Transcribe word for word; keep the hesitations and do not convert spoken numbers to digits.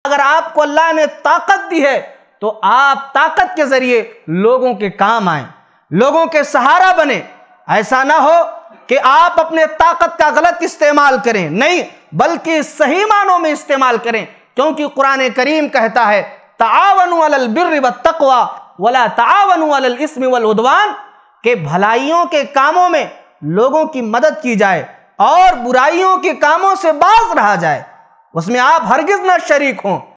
अगर आपको अल्लाह ने ताकत दी है तो आप ताकत के जरिए लोगों के काम आए, लोगों के सहारा बने। ऐसा ना हो कि आप अपने ताकत का गलत इस्तेमाल करें, नहीं बल्कि सही मानों में इस्तेमाल करें, क्योंकि कुरान करीम कहता है तावनु अलल बिर्रि वत तक़वा वला तावनु अलल इस्मि वल उद्वान, के भलाइयों के कामों में लोगों की मदद की जाए और बुराइयों के कामों से बाज रहा जाए, उसमें आप हरगिज ना शरीक हों।